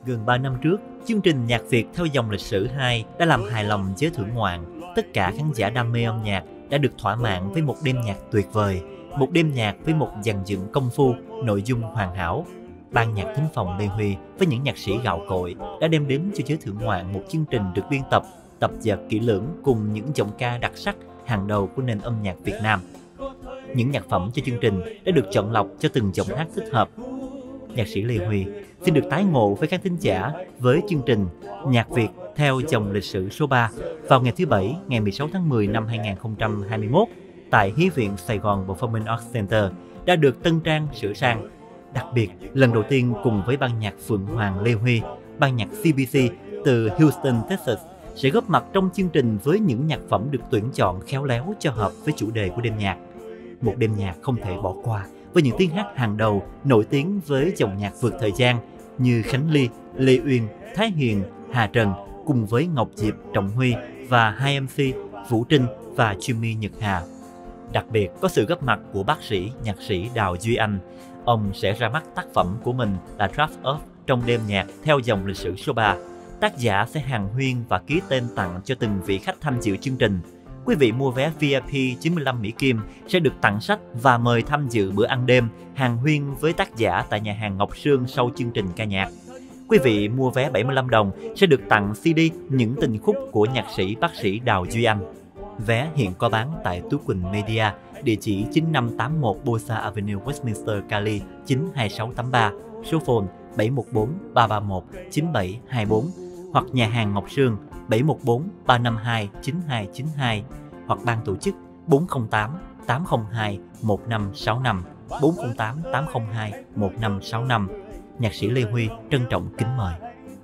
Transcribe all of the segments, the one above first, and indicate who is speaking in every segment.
Speaker 1: Gần 3 năm trước, chương trình Nhạc Việt theo dòng lịch sử 2 đã làm hài lòng giới thưởng ngoạn. Tất cả khán giả đam mê âm nhạc đã được thỏa mãn với một đêm nhạc tuyệt vời, một đêm nhạc với một dàn dựng công phu, nội dung hoàn hảo. Ban nhạc thính phòng Lê Huy với những nhạc sĩ gạo cội đã đem đến cho giới thưởng ngoạn một chương trình được biên tập, tập dượt kỹ lưỡng cùng những giọng ca đặc sắc hàng đầu của nền âm nhạc Việt Nam. Những nhạc phẩm cho chương trình đã được chọn lọc cho từng giọng hát thích hợp. Nhạc sĩ Lê Huy xin được tái ngộ với khán thính giả với chương trình Nhạc Việt theo dòng lịch sử số 3 vào ngày thứ Bảy, ngày 16 tháng 10 năm 2021 tại Hí viện Sài Gòn Performing Arts Center đã được tân trang sửa sang. Đặc biệt, lần đầu tiên cùng với ban nhạc Phượng Hoàng Lê Huy, ban nhạc CBC từ Houston, Texas sẽ góp mặt trong chương trình với những nhạc phẩm được tuyển chọn khéo léo cho hợp với chủ đề của đêm nhạc. Một đêm nhạc không thể bỏ qua với những tiếng hát hàng đầu nổi tiếng với dòng nhạc vượt thời gian như Khánh Ly, Lê Uyên, Thái Hiền, Hà Trần cùng với Ngọc Diệp, Trọng Huy và hai MC Vũ Trinh và Jimmy Nhật Hà. Đặc biệt có sự góp mặt của bác sĩ, nhạc sĩ Đào Duy Anh. Ông sẽ ra mắt tác phẩm của mình là Draft Off trong đêm nhạc theo dòng lịch sử số 3. Tác giả sẽ hàn huyên và ký tên tặng cho từng vị khách tham dự chương trình. Quý vị mua vé VIP 95 Mỹ Kim sẽ được tặng sách và mời tham dự bữa ăn đêm hàn huyên với tác giả tại nhà hàng Ngọc Sương sau chương trình ca nhạc. Quý vị mua vé 75 đồng sẽ được tặng CD những tình khúc của nhạc sĩ bác sĩ Đào Duy Anh. Vé hiện có bán tại Tú Quỳnh Media, địa chỉ 9581 Bosa Avenue, Westminster, Cali 92683, số phone 714 331 9724 hoặc nhà hàng Ngọc Sương 714 352 9292 hoặc ban tổ chức 408 802 1565 408 802 1565. Nhạc sĩ Lê Huy trân trọng kính mời.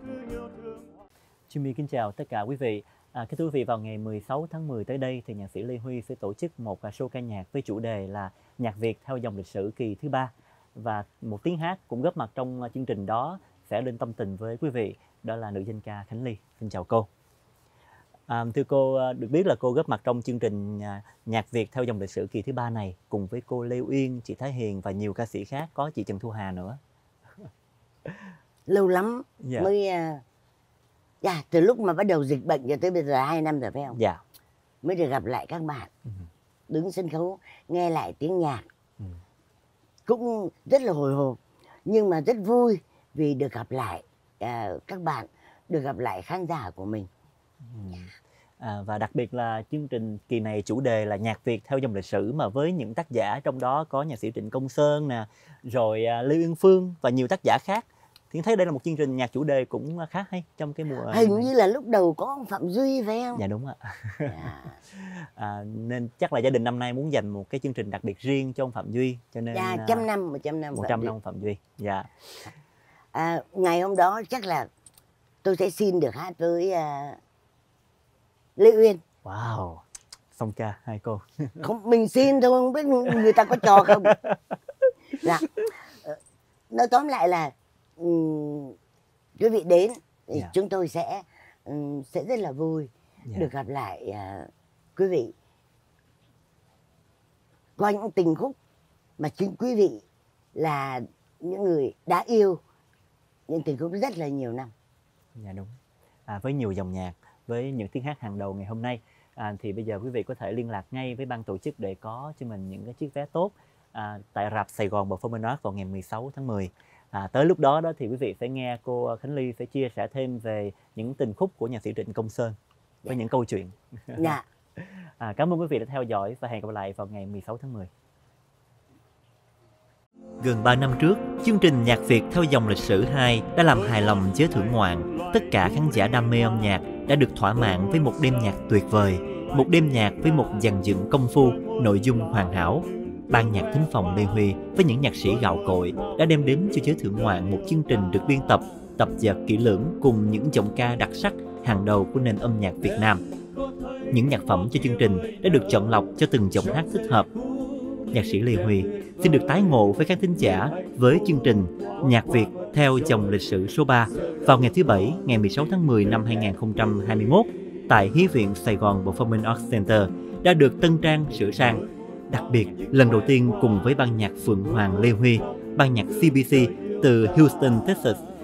Speaker 1: Jimmy kính chào tất cả quý vị. Kính thưa quý vị, vào ngày 16 tháng 10 tới đây thì nhạc sĩ Lê Huy sẽ tổ chức một show ca nhạc với chủ đề là Nhạc Việt theo dòng lịch sử kỳ thứ 3. Và một tiếng hát cũng góp mặt trong chương trình đó sẽ lên tâm tình với quý vị, đó là nữ danh ca Khánh Ly. Xin chào cô. Thưa cô, được biết là cô góp mặt trong chương trình Nhạc Việt theo dòng lịch sử kỳ thứ 3 này cùng với cô Lê Uyên, chị Thái Hiền và nhiều ca sĩ khác, có chị Trần Thu Hà nữa.
Speaker 2: Lâu lắm mới từ lúc mà bắt đầu dịch bệnh cho tới bây giờ 2 năm rồi phải không?
Speaker 1: Dạ.
Speaker 2: Mới được gặp lại các bạn. Đứng sân khấu nghe lại tiếng nhạc. Cũng rất là hồi hộp nhưng mà rất vui vì được gặp lại các bạn, được gặp lại khán giả của mình.
Speaker 1: Và đặc biệt là chương trình kỳ này chủ đề là Nhạc Việt theo dòng lịch sử, mà với những tác giả trong đó có nhạc sĩ Trịnh Công Sơn nè, rồi Lê Uyên Phương và nhiều tác giả khác. Thì thấy đây là một chương trình nhạc chủ đề cũng khá hay trong cái mùa
Speaker 2: hình như là lúc đầu có ông Phạm Duy phải không?
Speaker 1: Dạ đúng ạ. Nên chắc là gia đình năm nay muốn dành một cái chương trình đặc biệt riêng cho ông Phạm Duy, cho nên
Speaker 2: 100 năm
Speaker 1: 100 năm Phạm Duy. Dạ.
Speaker 2: Ngày hôm đó chắc là tôi sẽ xin được hát với Lê Uyên.
Speaker 1: Wow, song ca hai cô.
Speaker 2: Không, mình xin thôi, không biết người ta có cho không. Dạ. Nói tóm lại là quý vị đến thì chúng tôi sẽ rất là vui được gặp lại quý vị qua những tình khúc mà chính quý vị là những người đã yêu những tình khúc rất là nhiều năm.
Speaker 1: Dạ đúng. Với nhiều dòng nhạc, với những tiếng hát hàng đầu ngày hôm nay, thì bây giờ quý vị có thể liên lạc ngay với ban tổ chức để có cho mình những cái chiếc vé tốt tại rạp Sài Gòn Performing Arts vào ngày 16 tháng 10. Tới lúc đó thì quý vị sẽ nghe cô Khánh Ly sẽ chia sẻ thêm về những tình khúc của nhạc sĩ Trịnh Công Sơn với những câu chuyện.
Speaker 2: Dạ.
Speaker 1: Cảm ơn quý vị đã theo dõi và hẹn gặp lại vào ngày 16 tháng 10. Gần 3 năm trước, chương trình Nhạc Việt theo dòng lịch sử 2 đã làm hài lòng giới thưởng ngoạn. Tất cả khán giả đam mê âm nhạc đã được thỏa mãn với một đêm nhạc tuyệt vời, một đêm nhạc với một dàn dựng công phu, nội dung hoàn hảo. Ban nhạc thính phòng Lê Huy với những nhạc sĩ gạo cội đã đem đến cho giới thưởng ngoạn một chương trình được biên tập, tập dượt kỹ lưỡng cùng những giọng ca đặc sắc hàng đầu của nền âm nhạc Việt Nam. Những nhạc phẩm cho chương trình đã được chọn lọc cho từng giọng hát thích hợp. Nhạc sĩ Lê Huy xin được tái ngộ với khán thính giả với chương trình Nhạc Việt theo dòng lịch sử số 3 vào ngày thứ Bảy, ngày 16 tháng 10 năm 2021 tại Hí viện Sài Gòn Performing Arts Center đã được tân trang sửa sang. Đặc biệt, lần đầu tiên cùng với ban nhạc Phượng Hoàng Lê Huy, ban nhạc CBC từ Houston, Texas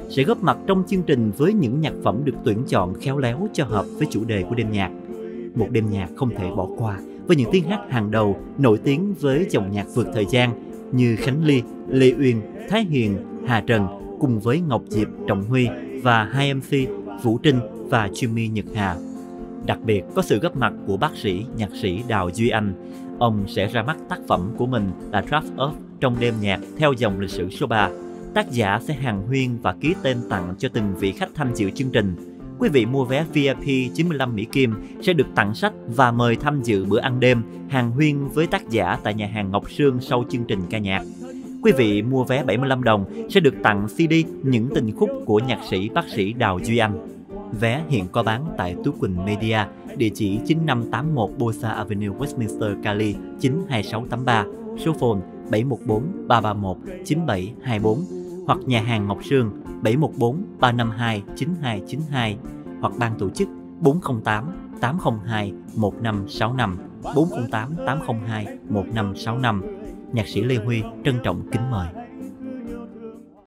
Speaker 1: sẽ góp mặt trong chương trình với những nhạc phẩm được tuyển chọn khéo léo cho hợp với chủ đề của đêm nhạc. Một đêm nhạc không thể bỏ qua với những tiếng hát hàng đầu nổi tiếng với dòng nhạc vượt thời gian như Khánh Ly, Lê Uyên, Thái Hiền, Hà Trần cùng với Ngọc Diệp, Trọng Huy và hai MC Vũ Trinh và Jimmy Nhật Hà. Đặc biệt có sự góp mặt của bác sĩ, nhạc sĩ Đào Duy Anh. Ông sẽ ra mắt tác phẩm của mình là Draft Off trong đêm nhạc theo dòng lịch sử số 3. Tác giả sẽ hàng huyên và ký tên tặng cho từng vị khách tham dự chương trình. Quý vị mua vé VIP 95 Mỹ Kim sẽ được tặng sách và mời tham dự bữa ăn đêm hàng huyên với tác giả tại nhà hàng Ngọc Sương sau chương trình ca nhạc. Quý vị mua vé 75 đồng sẽ được tặng CD Những tình khúc của nhạc sĩ bác sĩ Đào Duy Anh. Vé hiện có bán tại Tú Quỳnh Media, địa chỉ 9581 Bosa Avenue, Westminster, Cali 92683, số phone 714 331 9724 hoặc nhà hàng Ngọc Sương 714 352 9292 hoặc ban tổ chức 408 802 1565 408 802 1565. Nhạc sĩ Lê Huy trân trọng kính mời.